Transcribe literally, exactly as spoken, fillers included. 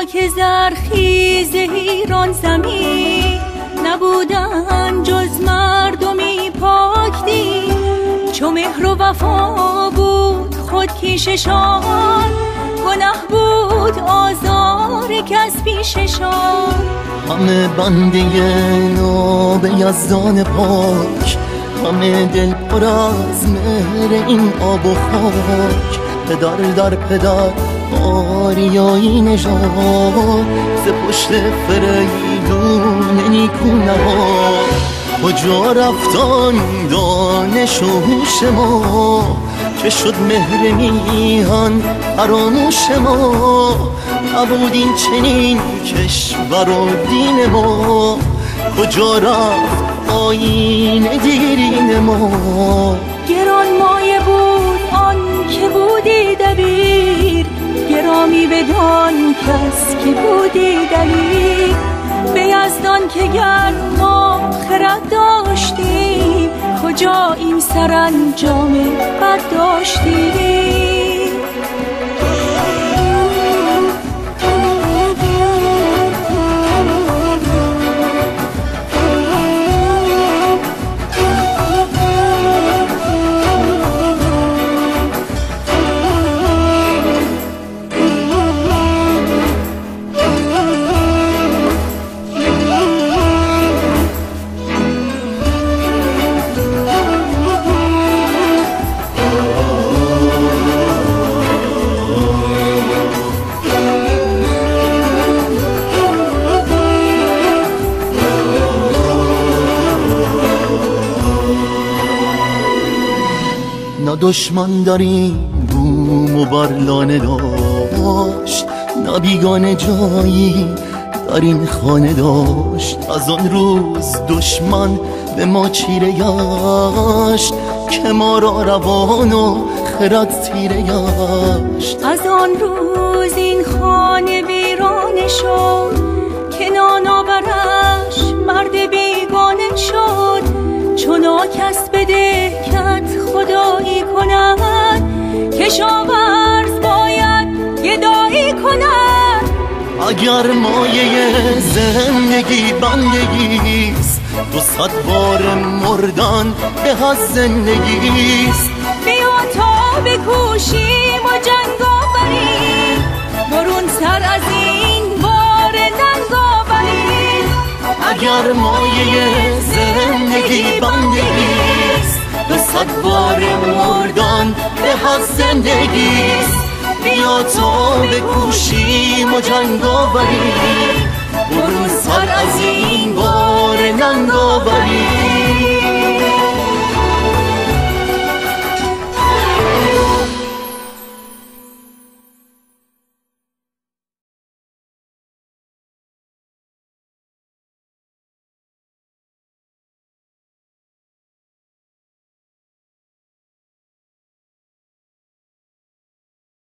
خاک زرخیز ایران زمین نبودن جز مردمی پاک دین. چو مهر و وفا بود خودکیششان، گناه بود آزار کس پیششان. همه بنده ناب یزدان پاک، همه دل پر از مهر این آب و خاک. پدر در پدر آریایی نژاد، ز پشت فریدون نیکونهاد. کجا رفتان دانش و هوش ما، که شد مهر میهن فراموش ما. نبود این چنین کشور و دین ما، کجا رفت آیین دیرین ما. گران مایه بود آن که بودی دبیر، گرامی بدان کس که بودی دلیر. به یزدان که گر ما خرد داشتیم، کجا این سرانجام بد داشتیم. نه دشمن در این بوم و برلانه داشت، نه بیگانه جایی در این خانه داشت. از آن روز دشمن به ما چیره گشت، که ما را روان و خرد تیره گشت. از آن روز این خانه ویرانه شد، که نانآورش مرد بیگانه شد. چون کس به دهکت خدایی کند، کشاورز باید گدایی کند. اگر مایه زندگی بندگیست، دو صد بار مردن به از زندگیست. بیا تا بکوشیم و جنگ آوریم، برون سر از این بار ننگ آوریم. اگر مایه زندگی بندگیست، دو صد بار مردن به از زندگیست. بیا تا بکوشیم و جنگ آوریم، برون سر از این بار ننگ آوریم.